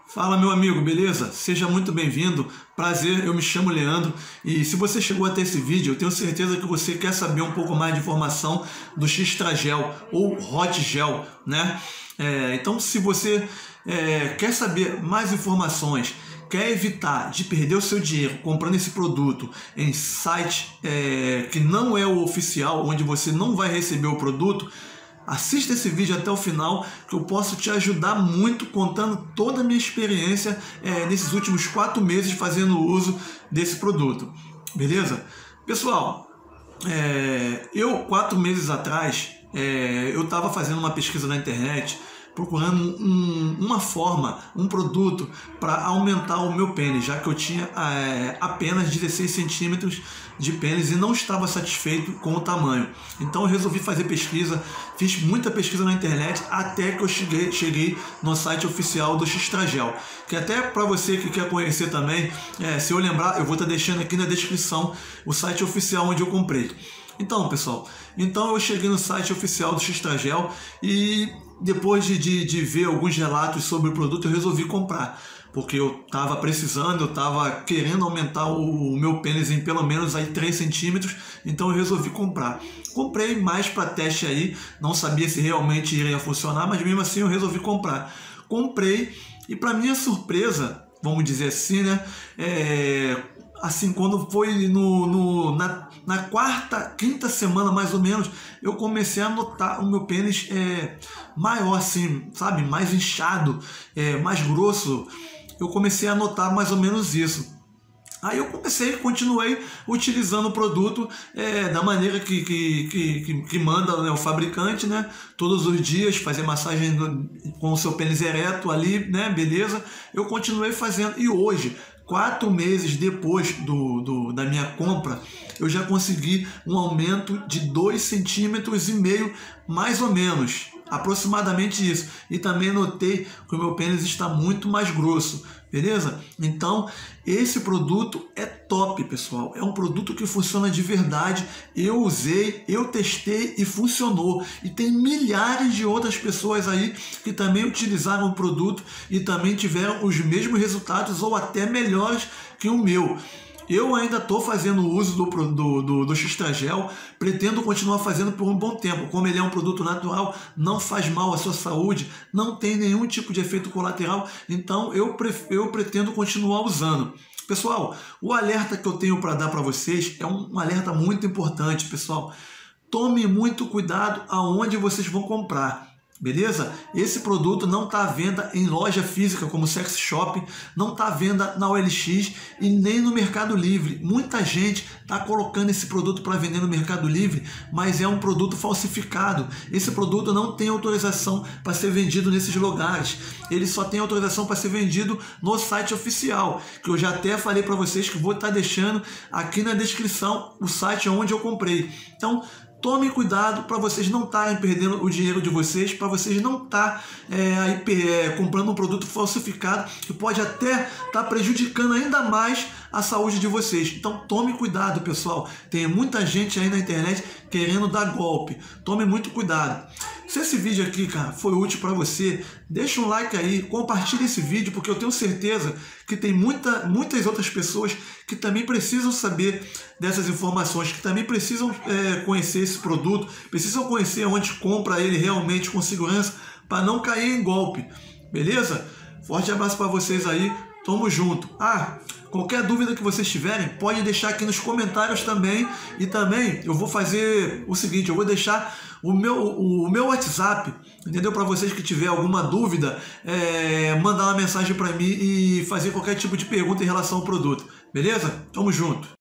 Fala, meu amigo, beleza? Seja muito bem-vindo. Prazer, eu me chamo Leandro e se você chegou até esse vídeo, eu tenho certeza que você quer saber um pouco mais de informação do X-Tragel ou Hot Gel, né? Então, se você quer saber mais informações, quer evitar de perder o seu dinheiro comprando esse produto em site que não é o oficial, onde você não vai receber o produto, assista esse vídeo até o final, que eu posso te ajudar muito contando toda a minha experiência nesses últimos 4 meses fazendo uso desse produto, beleza? Pessoal, 4 meses atrás, eu estava fazendo uma pesquisa na internet, procurando uma forma, um produto para aumentar o meu pênis, já que eu tinha apenas 16 centímetros de pênis e não estava satisfeito com o tamanho. Então eu resolvi fazer pesquisa, fiz muita pesquisa na internet até que eu cheguei no site oficial do X-Tragel, que até para você que quer conhecer também, se eu lembrar, eu vou estar deixando aqui na descrição o site oficial onde eu comprei. Então, pessoal, eu cheguei no site oficial do X-Tragel e depois de ver alguns relatos sobre o produto, eu resolvi comprar, porque eu estava precisando, eu estava querendo aumentar o meu pênis em pelo menos aí 3 centímetros, então eu resolvi comprar. Comprei mais para teste aí, não sabia se realmente iria funcionar, mas mesmo assim eu resolvi comprar. Comprei e, para minha surpresa, vamos dizer assim, né? Assim, quando foi na quarta, quinta semana mais ou menos, eu comecei a notar o meu pênis maior, assim, sabe? Mais inchado, mais grosso. Eu comecei a notar mais ou menos isso. Aí eu continuei utilizando o produto da maneira que manda, né, o fabricante, né? Todos os dias, fazer massagem com o seu pênis ereto ali, né? Beleza? Eu continuei fazendo e hoje, 4 meses depois da minha compra, eu já consegui um aumento de 2,5 centímetros, mais ou menos, aproximadamente isso. E também notei que o meu pênis está muito mais grosso, beleza? Então, esse produto é top, pessoal. É um produto que funciona de verdade. Eu usei, eu testei e funcionou. E tem milhares de outras pessoas aí que também utilizaram o produto e também tiveram os mesmos resultados ou até melhores que o meu. Eu ainda estou fazendo uso do X-Tragel, pretendo continuar fazendo por um bom tempo. Como ele é um produto natural, não faz mal à sua saúde, não tem nenhum tipo de efeito colateral, então eu pretendo continuar usando. Pessoal, o alerta que eu tenho para dar para vocês é um alerta muito importante, pessoal. Tome muito cuidado aonde vocês vão comprar. Beleza? Esse produto não está à venda em loja física como Sex Shop, não está à venda na OLX e nem no Mercado Livre. Muita gente está colocando esse produto para vender no Mercado Livre, mas é um produto falsificado. Esse produto não tem autorização para ser vendido nesses lugares. Ele só tem autorização para ser vendido no site oficial, que eu já até falei para vocês que vou estar deixando aqui na descrição o site onde eu comprei. Então, tomem cuidado para vocês não estarem perdendo o dinheiro de vocês, para vocês não estarem comprando um produto falsificado que pode até estar prejudicando ainda mais a saúde de vocês. Então tome cuidado, pessoal. Tem muita gente aí na internet querendo dar golpe. Tome muito cuidado. Se esse vídeo aqui, cara, foi útil para você, deixa um like aí, compartilhe esse vídeo, porque eu tenho certeza que tem muitas outras pessoas que também precisam saber dessas informações, que também precisam conhecer esse produto, precisam conhecer onde compra ele realmente com segurança, para não cair em golpe, beleza? Forte abraço para vocês aí, tamo junto. Qualquer dúvida que vocês tiverem, pode deixar aqui nos comentários também. E também eu vou fazer o seguinte, eu vou deixar o meu WhatsApp, entendeu? Para vocês que tiver alguma dúvida, mandar uma mensagem para mim e fazer qualquer tipo de pergunta em relação ao produto, beleza? Tamo junto.